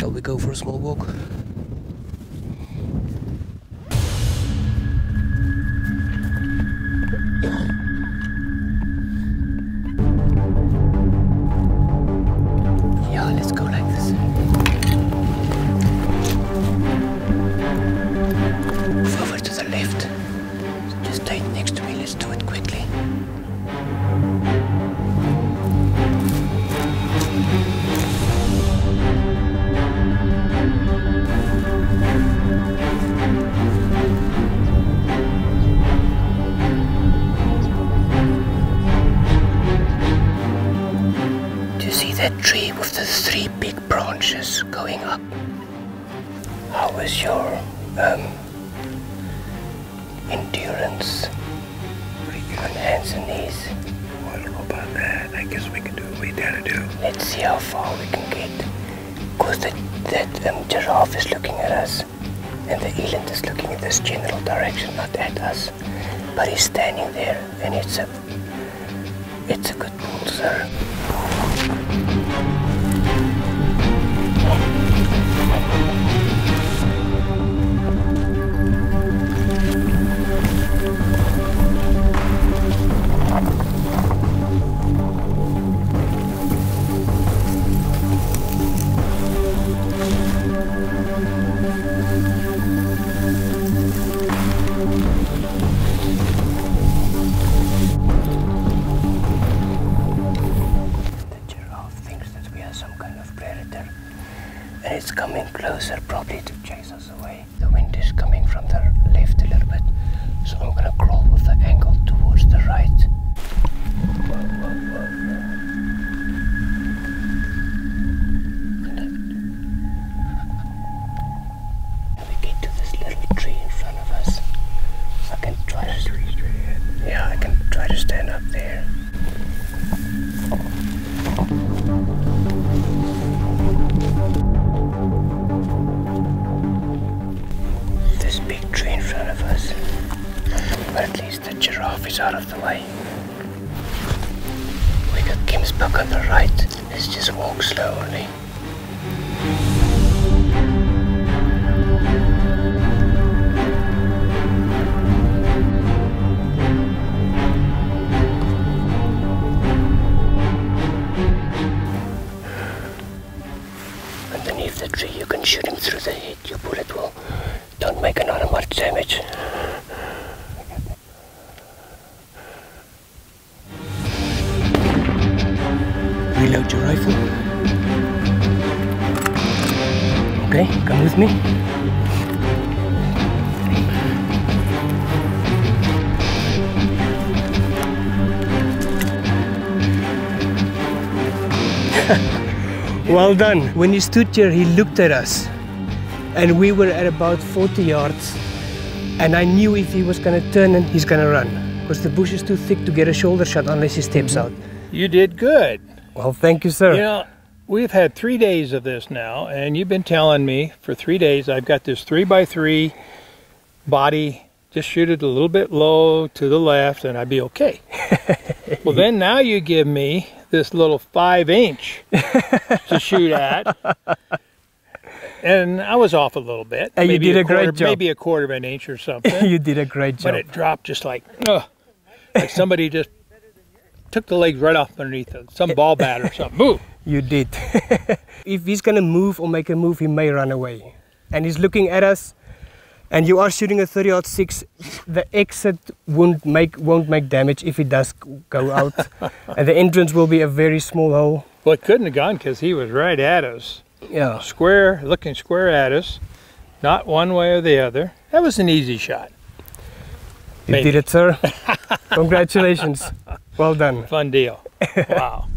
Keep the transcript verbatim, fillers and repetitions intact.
Shall we go for a small walk? Yeah, let's go like this. Move over to the left. Just stay next to me, let's do it quickly. That tree with the three big branches going up. How is your um, endurance on hands and knees? Well, I don't know about that. I guess we can do what we gotta do. Let's see how far we can get. Because that, that um, giraffe is looking at us and the eland is looking in this general direction, not at us. But he's standing there and it's a, it's a good pull, sir. And it's coming closer, probably to chase us away. The wind is coming from the left a little bit, so I'm gonna crawl with the angle towards the right. Whoa, whoa, whoa. And we get to this little tree in front of us. I can try to straight ahead. Yeah, I can try to stand up there. This big tree in front of us, but at least the giraffe is out of the way. We got Kim's back on the right. Let's just walk slowly. Underneath the tree, you can shoot him through the head. Your bullet will don't make another much damage. Reload your rifle. Okay, come with me. Well done. When he stood here, he looked at us. And we were at about forty yards. And I knew if he was going to turn, and he's going to run. Because the bush is too thick to get a shoulder shot unless he steps out. You did good. Well, thank you, sir. You know, we've had three days of this now, and you've been telling me for three days I've got this three by three body, just shoot it a little bit low to the left and I'd be okay. Well, then now you give me this little five inch to shoot at. And I was off a little bit. And maybe you did a, a quarter, great job. Maybe a quarter of an inch or something. You did a great job. But it dropped just like, ugh, like somebody just took the legs right off underneath it. Some ball bat or something. Move. You did. If he's going to move or make a move, he may run away. And he's looking at us. And you are shooting a thirty aught six. The exit won't make won't make damage if it does go out. And the entrance will be a very small hole. Well, it couldn't have gone because he was right at us. Yeah. Square, looking square at us. Not one way or the other. That was an easy shot. You Maybe. did it, sir. Congratulations. Well done. Fun deal. Wow.